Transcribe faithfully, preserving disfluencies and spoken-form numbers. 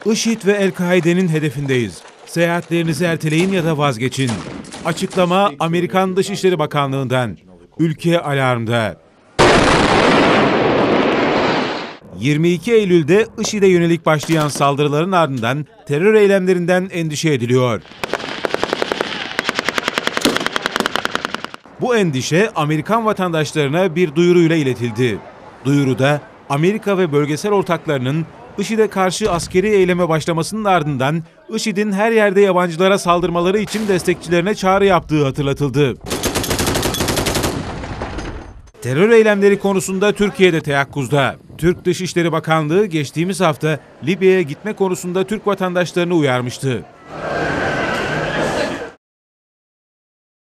IŞİD ve El-Kaide'nin hedefindeyiz. Seyahatlerinizi erteleyin ya da vazgeçin. Açıklama Amerikan Dışişleri Bakanlığı'ndan. Ülke alarmda. yirmi iki Eylül'de IŞİD'e yönelik başlayan saldırıların ardından terör eylemlerinden endişe ediliyor. Bu endişe Amerikan vatandaşlarına bir duyuruyla iletildi. Duyuruda Amerika ve bölgesel ortaklarının IŞİD'e karşı askeri eyleme başlamasının ardından IŞİD'in her yerde yabancılara saldırmaları için destekçilerine çağrı yaptığı hatırlatıldı. Terör eylemleri konusunda Türkiye'de teyakkuzda. Türk Dışişleri Bakanlığı geçtiğimiz hafta Libya'ya gitme konusunda Türk vatandaşlarını uyarmıştı.